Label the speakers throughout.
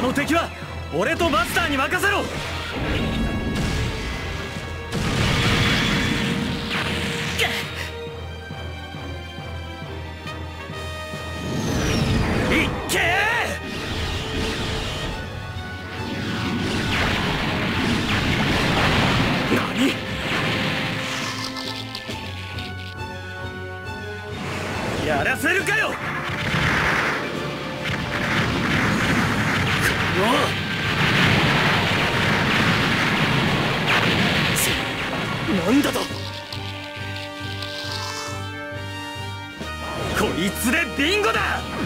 Speaker 1: の敵は俺とマスターに任せろ。いっけー。何？やらせるかよ。なんだと。こいつでビンゴだ。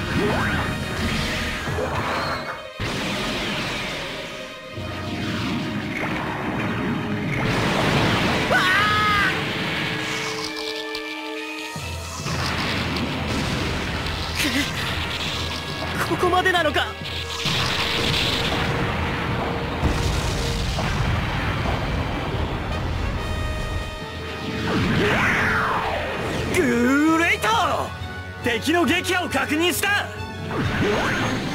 Speaker 1: ここまでなのか。グレイト！敵の撃破を確認した。